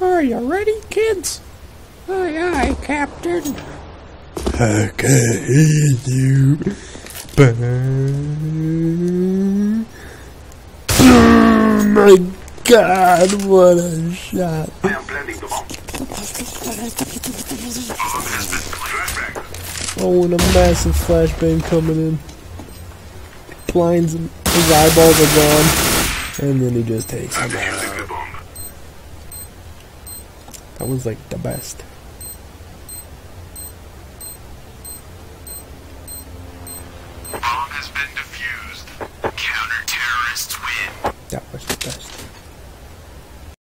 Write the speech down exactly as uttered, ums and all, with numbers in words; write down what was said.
Are you ready, kids? Aye, aye, Captain. I can hear you. Oh my God, what a shot. I am planting the bomb. Oh, and a massive flashbang coming in. Blinds him. His eyeballs are gone. And then he just takes him out. That was like the best.